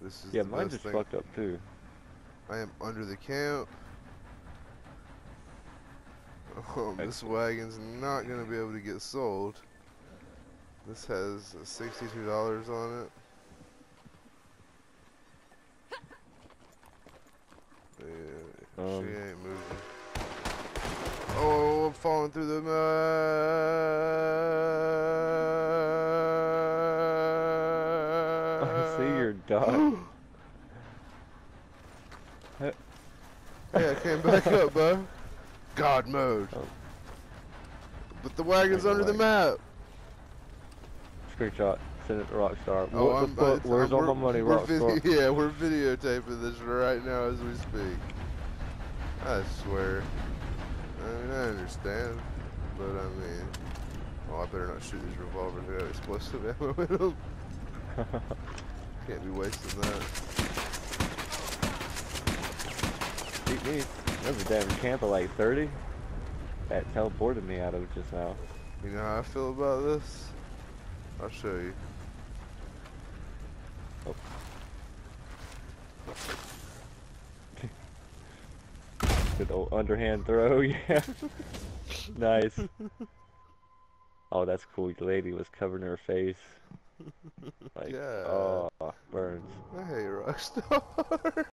This is Yeah, the mine best just thing. fucked up too. I am under the camp. This Excellent. wagon's not gonna be able to get sold. This has $62 on it. Yeah, she Um, ain't moving. Oh, I'm falling through the I see your dot. mud. Hey, I came back up, bro. God mode. Oh, But the I wagon's ain't gonna under the lag. map. Screenshot. Send it to Rockstar. Oh, What the fuck? Where's all my money, Rockstar? yeah, we're videotaping this right now as we speak. I swear. I mean, I understand, but I mean, oh, I better not shoot these revolvers. They got explosive ammo in them. Can't be wasting that. Beat me. There's a damn camp of like 30. That teleported me out of it just now. You know how I feel about this? I'll show you. Oh. Good old underhand throw, yeah. Nice. Oh, that's cool. The lady was covering her face. Like, God, oh, burns. I hate Rockstar.